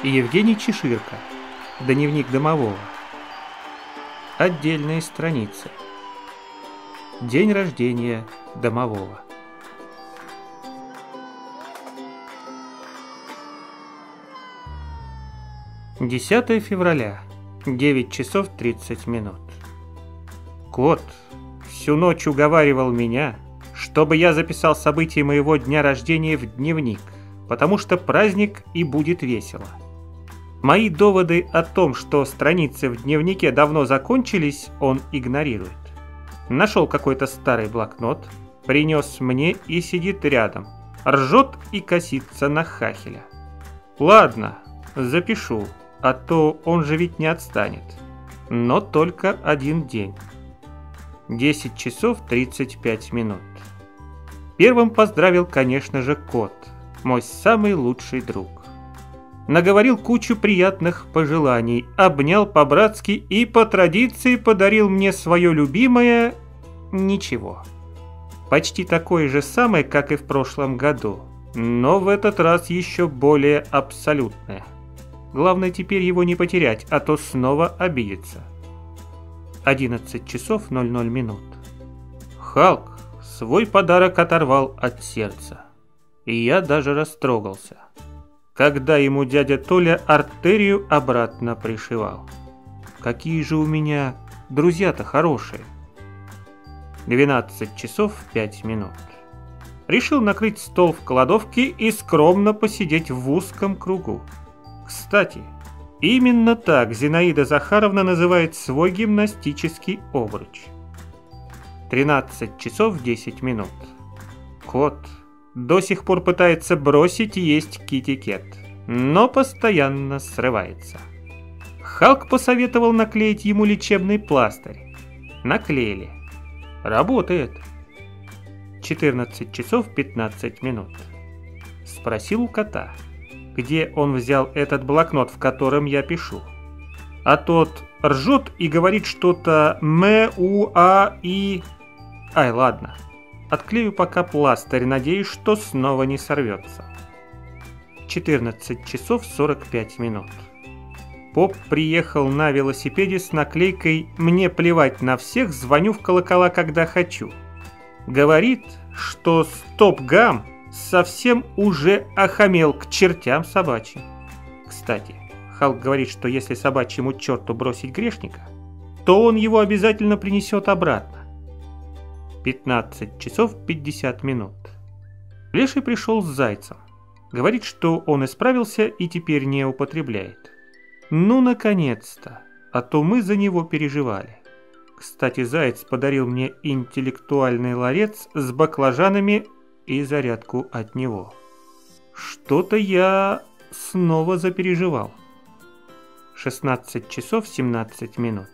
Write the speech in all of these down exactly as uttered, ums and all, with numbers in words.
Евгений Чеширка. Дневник домового. Отдельные страницы. День рождения домового. десятое февраля, девять часов тридцать минут. Кот всю ночь уговаривал меня, чтобы я записал события моего дня рождения в дневник, потому что праздник и будет весело. Мои доводы о том, что страницы в дневнике давно закончились, он игнорирует. Нашел какой-то старый блокнот, принес мне и сидит рядом, ржет и косится на хахеля. Ладно, запишу, а то он же ведь не отстанет. Но только один день. десять часов тридцать пять минут. Первым поздравил, конечно же, кот, мой самый лучший друг. Наговорил кучу приятных пожеланий, обнял по-братски и по традиции подарил мне свое любимое ничего. Почти такое же самое, как и в прошлом году, но в этот раз еще более абсолютное. Главное теперь его не потерять, а то снова обидится. одиннадцать часов ноль ноль минут. Халк свой подарок оторвал от сердца, и я даже растрогался, когда ему дядя Толя артерию обратно пришивал. Какие же у меня друзья-то хорошие. двенадцать часов пять минут. Решил накрыть стол в кладовке и скромно посидеть в узком кругу. Кстати, именно так Зинаида Захаровна называет свой гимнастический обруч. тринадцать часов десять минут. Кот до сих пор пытается бросить есть китикет, но постоянно срывается. Халк посоветовал наклеить ему лечебный пластырь. Наклеили. Работает. четырнадцать часов пятнадцать минут. Спросил у кота, где он взял этот блокнот, в котором я пишу. А тот ржет и говорит что-то м-у-а-и... Ай, ладно. Отклею пока пластырь, надеюсь, что снова не сорвется. четырнадцать часов сорок пять минут. Поп приехал на велосипеде с наклейкой «Мне плевать на всех, звоню в колокола, когда хочу». Говорит, что стоп-гам совсем уже охамел к чертям собачьим. Кстати, Халк говорит, что если собачьему черту бросить грешника, то он его обязательно принесет обратно. пятнадцать часов пятьдесят минут. Леший пришел с зайцем. Говорит, что он исправился и теперь не употребляет. Ну, наконец-то, а то мы за него переживали. Кстати, заяц подарил мне интеллектуальный ларец с баклажанами и зарядку от него. Что-то я снова запереживал. шестнадцать часов семнадцать минут.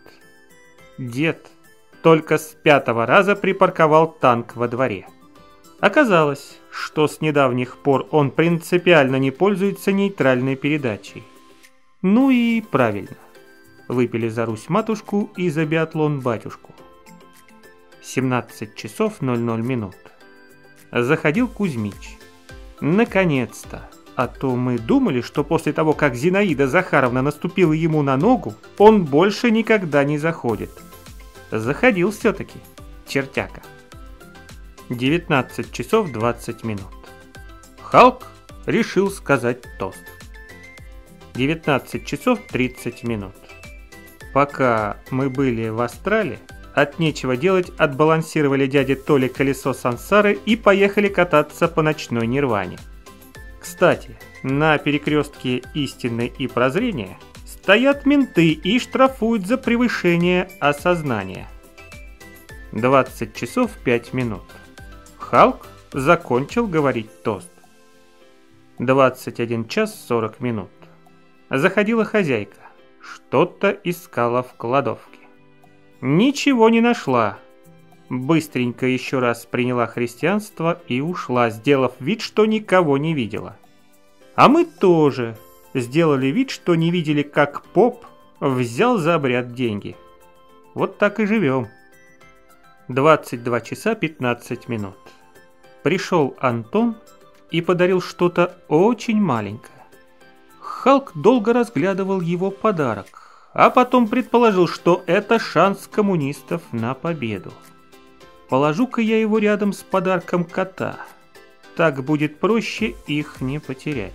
Дед только с пятого раза припарковал танк во дворе. Оказалось, что с недавних пор он принципиально не пользуется нейтральной передачей. Ну и правильно. Выпили за Русь матушку и за биатлон батюшку. семнадцать часов ноль ноль минут. Заходил Кузьмич. Наконец-то. А то мы думали, что после того, как Зинаида Захаровна наступила ему на ногу, он больше никогда не заходит. Заходил все-таки, чертяка. девятнадцать часов двадцать минут. Халк решил сказать тост. девятнадцать часов тридцать минут. Пока мы были в Астрале, от нечего делать отбалансировали дяде Толе колесо сансары и поехали кататься по ночной Нирване. Кстати, на перекрестке Истины и Прозрения стоят менты и штрафуют за превышение осознания. двадцать часов пять минут. Халк закончил говорить тост. двадцать один час сорок минут. Заходила хозяйка. Что-то искала в кладовке. Ничего не нашла. Быстренько еще раз приняла христианство и ушла, сделав вид, что никого не видела. А мы тоже сделали вид, что не видели, как поп взял за обряд деньги. Вот так и живем. двадцать два часа пятнадцать минут. Пришел Антон и подарил что-то очень маленькое. Халк долго разглядывал его подарок, а потом предположил, что это шанс коммунистов на победу. Положу-ка я его рядом с подарком кота. Так будет проще их не потерять.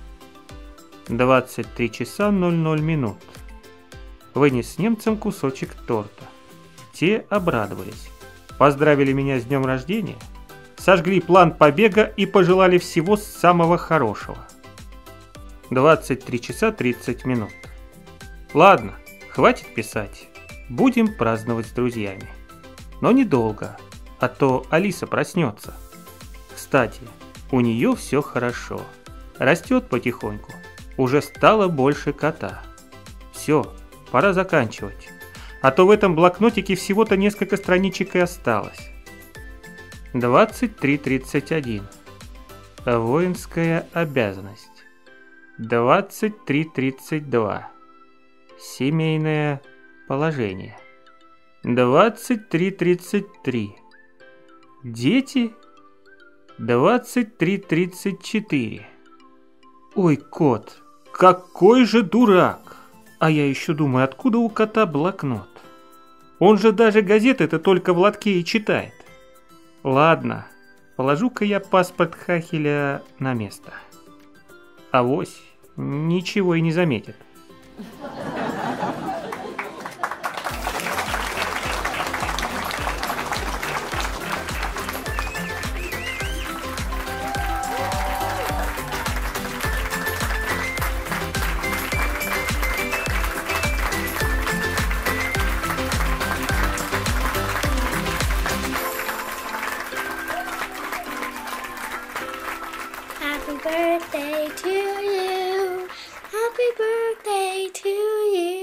двадцать три часа ноль ноль минут. Вынес немцам кусочек торта. Те обрадовались. Поздравили меня с днем рождения, сожгли план побега и пожелали всего самого хорошего. двадцать три часа тридцать минут. Ладно, хватит писать. Будем праздновать с друзьями. Но недолго, а то Алиса проснется. Кстати, у нее все хорошо. Растет потихоньку. Уже стало больше кота. Все, пора заканчивать. А то в этом блокнотике всего-то несколько страничек и осталось. двадцать три тридцать один. Воинская обязанность. двадцать три тридцать два. Семейное положение. двадцать три тридцать три. Дети. двадцать три тридцать четыре. Ой, кот, какой же дурак! А я еще думаю, откуда у кота блокнот? Он же даже газеты-то только в лотке и читает. Ладно, положу-ка я паспорт Хахеля на место. Авось ничего и не заметит. Happy birthday to you. Happy birthday to you.